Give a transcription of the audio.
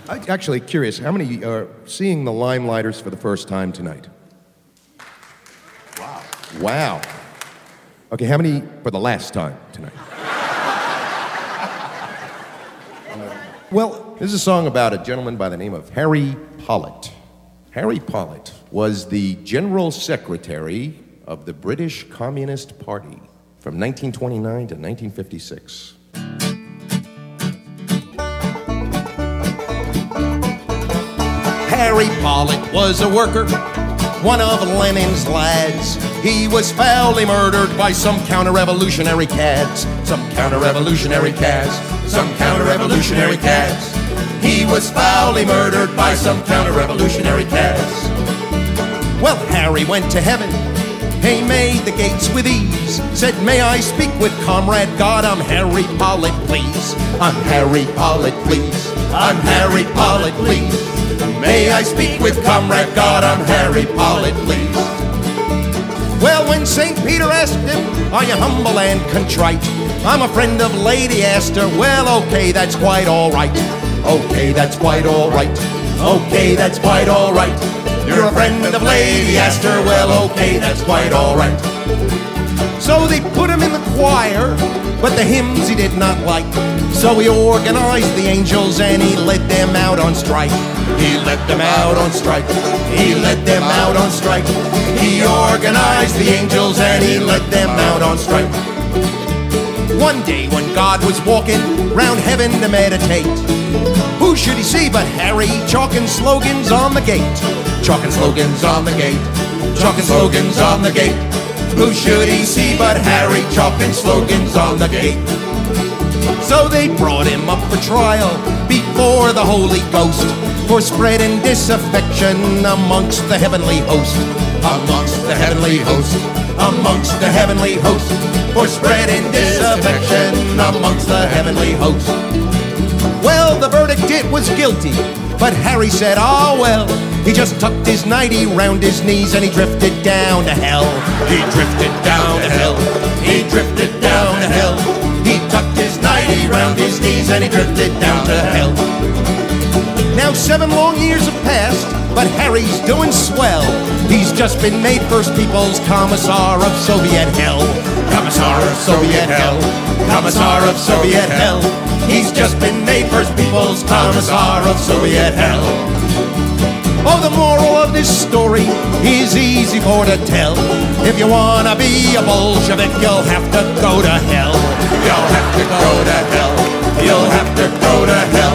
I'm actually curious, how many are seeing the Limeliters for the first time tonight? Wow. Wow. Okay, how many for the last time tonight? Well, this is a song about a gentleman by the name of Harry Pollitt. Harry Pollitt was the General Secretary of the British Communist Party from 1929 to 1956. Harry Pollitt was a worker, one of Lenin's lads. He was foully murdered by some counter-revolutionary cads. Some counter-revolutionary cads. Some counter-revolutionary cads. He was foully murdered by some counter-revolutionary cads. Well, Harry went to heaven. He made the gates with ease. Said, may I speak with Comrade God? I'm Harry Pollitt, please. I'm Harry Pollitt, please. I'm Harry Pollitt, please. May I speak with Comrade God? I'm Harry Pollitt, please. Well, when St. Peter asked him, are you humble and contrite? I'm a friend of Lady Astor. Well, okay, that's quite all right. Okay, that's quite all right. Okay, that's quite all right. You're a friend of Lady Astor. Well, okay, that's quite all right. So they put him in the choir, but the hymns he did not like. So he organized the angels and he led them out on strike. He led them out on strike. He led them out on strike. He organized the angels and he led them out on strike. One day when God was walking round heaven to meditate, who should he see but Harry chalking slogans on the gate? Chalking slogans on the gate. Chalking slogans on the gate. Who should he see but Harry chalking slogans on the gate? So they brought him up for trial before the Holy Ghost for spreading disaffection amongst the heavenly host. Amongst the heavenly host. Amongst the heavenly host. For spreading disaffection amongst the heavenly host. Well, the verdict, it was guilty, but Harry said, oh well. He just tucked his nightie round his knees and he drifted down to hell. He drifted down to hell. He drifted down to hell. He tucked his nightie round his knees and he drifted down to hell. Now 7 long years have passed, but Harry's doing swell. He's just been made First People's Commissar of Soviet Hell. Commissar of Soviet Hell. Commissar of Soviet Hell. He's just been made First People's Commissar of Soviet Hell. Oh, the moral of this story is easy for to tell. If you wanna be a Bolshevik, you'll have to go to hell. You'll have to go to hell. You'll have to go to hell.